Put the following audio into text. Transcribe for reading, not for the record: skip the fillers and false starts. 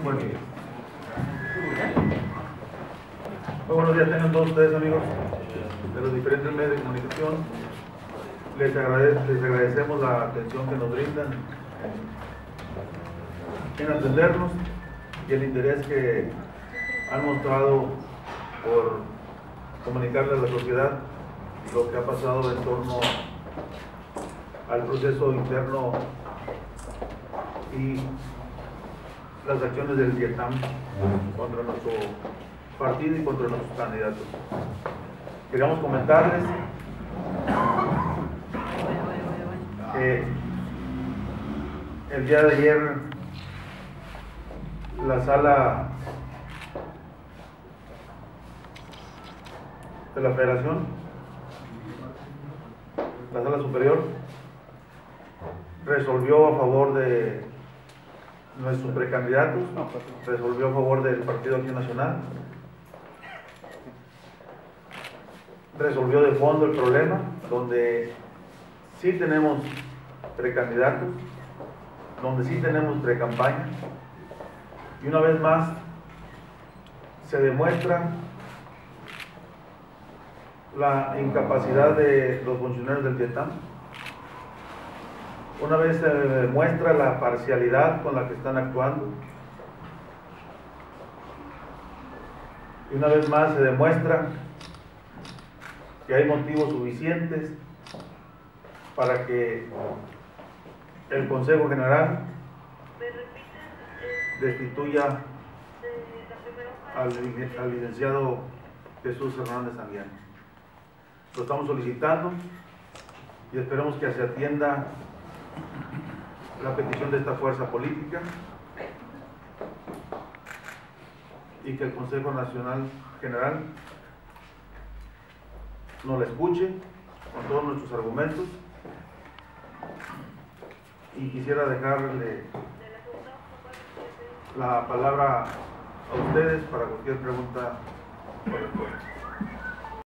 Buen día. Muy buenos días, tengan todos ustedes, amigos de los diferentes medios de comunicación. Les agradecemos la atención que nos brindan en atendernos y el interés que han mostrado por comunicarle a la sociedad lo que ha pasado en torno al proceso interno y las acciones del Vietnam contra nuestro partido y contra nuestros candidatos. Queríamos comentarles que el día de ayer la sala de la Federación, la sala superior, resolvió a favor de nuestros precandidatos, resolvió a favor del Partido Acción Nacional, resolvió de fondo el problema, donde sí tenemos precandidatos, donde sí tenemos precampaña, y una vez más se demuestra la incapacidad de los funcionarios del Vietnam. Una vez se demuestra la parcialidad con la que están actuando, y una vez más se demuestra que hay motivos suficientes para que el Consejo General destituya al licenciado Jesús Hernández Anguiano. Lo estamos solicitando y esperemos que se atienda la petición de esta fuerza política y que el Consejo Nacional General nos la escuche con todos nuestros argumentos. Y quisiera dejarle la palabra a ustedes para cualquier pregunta o respuesta.